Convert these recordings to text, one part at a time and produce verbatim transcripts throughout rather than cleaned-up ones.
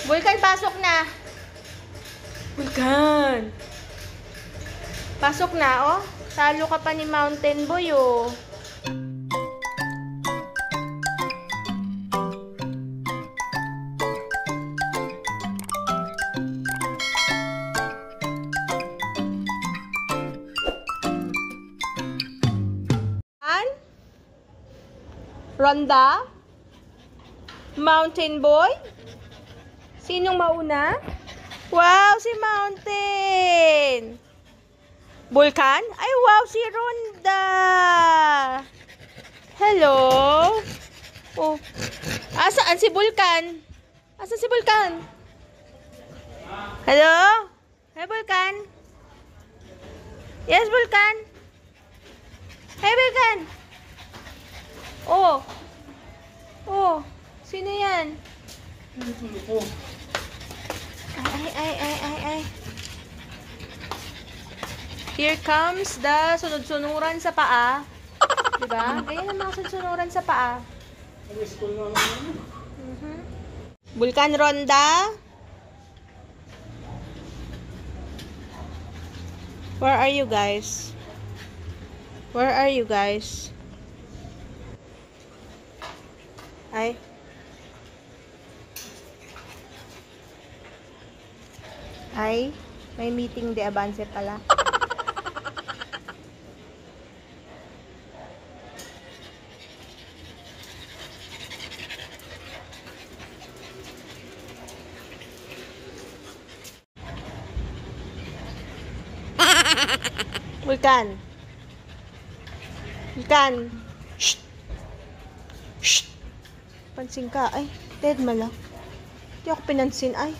Vulkan, pasok na. Vulkan. Pasok na, oh. Talo ka pa ni Mountain Boy, oh. Ronda? Mountain Boy? Sinong mauna? Wow, si Mountain! Vulkan? Ay, wow, si Ronda! Hello? Oh. Asaan si Vulkan? Asaan si Vulkan? Hello? Hey, Vulkan? Yes, Vulkan? Hey, Vulkan? Oh. Oh. Sino yan? Ay, ay, ay, ay, ay. Here comes the sunod-sunuran sa paa. Diba? Ganyan ang mga sunod-sunuran sa paa. Mm-hmm. Vulkan, Ronda. Where are you guys? Where are you guys? Ay. Ay, may meeting de avance pala. Vulkan. Vulkan. Shh. Shh. Pansin ka. Ay, dead mala. Hindi ako pinansin. Ay.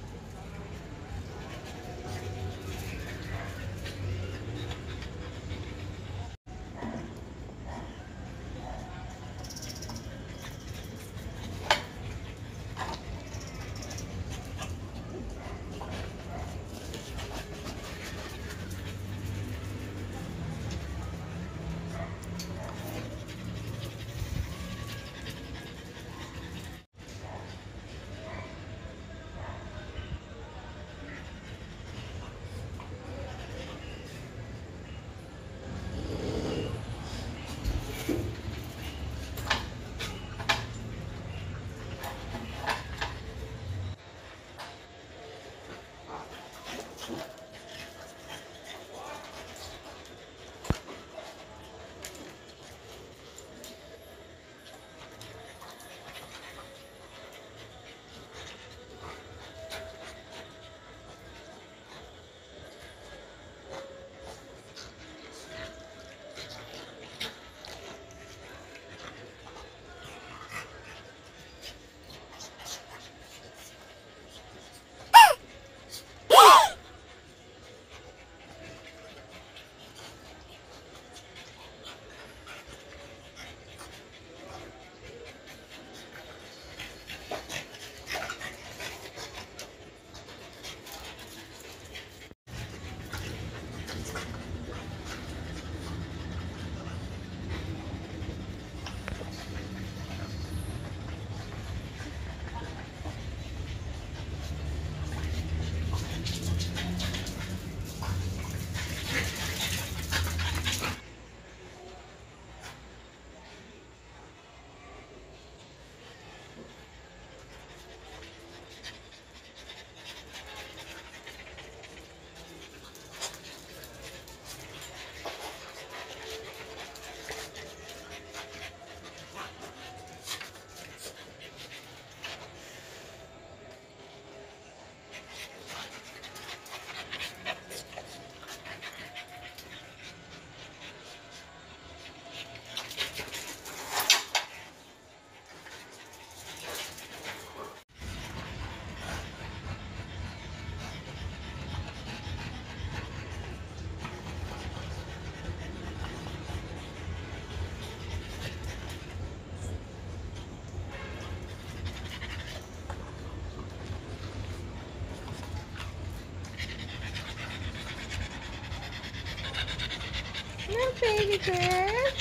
No, baby girl.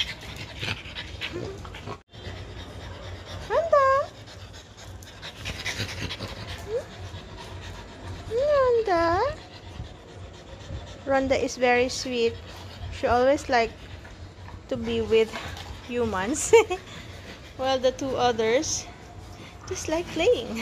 Ronda. Hmm? Ronda. Ronda is very sweet. She always like to be with humans. While the two others just like playing.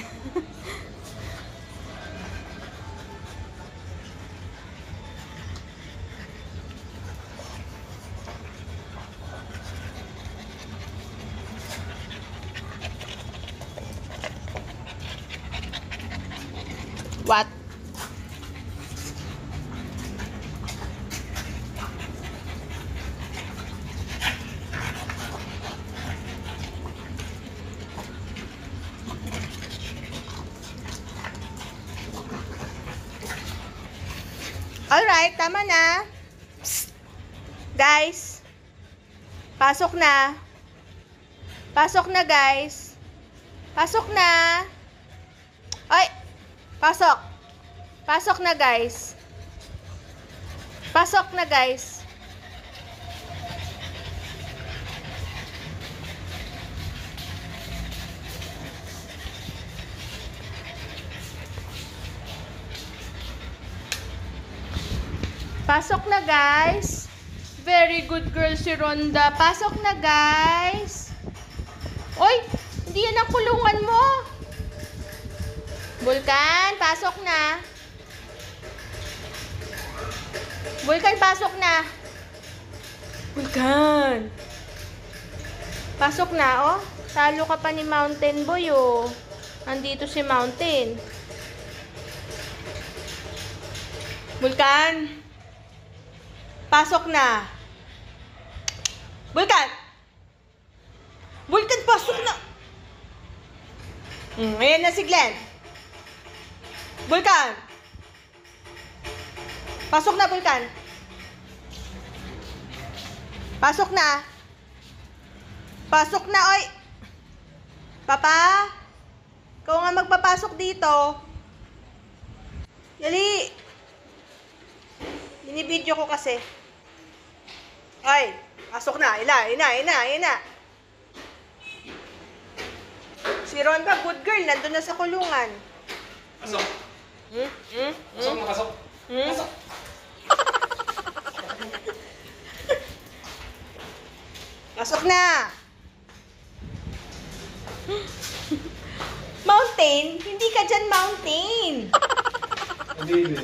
What? Alright, tama na. Psst. Guys, pasok na. Pasok na, guys. Pasok na. Ay, pasok. Pasok na, guys. Pasok na, guys. Pasok na, guys. Very good girl si Ronda. Pasok na, guys. Oy, hindi yan ang kulungan mo. Vulkan, pasok na. Vulkan, pasok na. Vulkan. Pasok na, oh. Talo ka pa ni Mountain Boy, oh. Andito si Mountain. Vulkan. Pasok na. Vulkan! Vulkan, pasok na! Hmm, ayan na si Glenn. Vulkan! Pasok na, Vulkan. Pasok na. Pasok na, oy! Papa? Ikaw nga magpapasok dito. Dali! Binibidyo ko kasi. Ay, pasok na. Ina, ina, ina, ina. Si Ronda, good girl. Nandun na sa kulungan. Pasok. Hmm? Hmm? Pasok na, pasok. Hmm? Pasok. Pasok na. Mountain? Hindi ka dyan, Mountain. Hindi, hindi.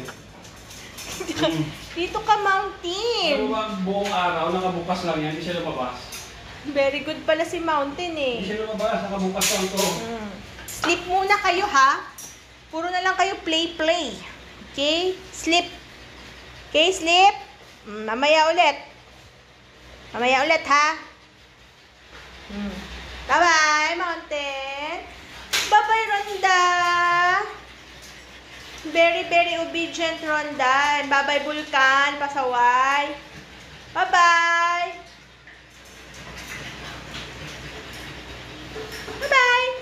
Dito ka, Mountain. Pero wag buong araw, nakabukas lang yan, hindi siya lumabas. Very good pala si Mountain eh. Hindi siya lumabas, nakabukas lang to. Mm. Sleep muna kayo ha. Puro na lang kayo play-play. Okay? Sleep. Okay, sleep. Mm, mamaya ulit. Mamaya ulit ha. Mm. Bye-bye, Mountain. Bye-bye, Ronda. Very, very obedient, Ronda. Bye-bye, Vulkan. Pasaway. Bye-bye. Bye-bye.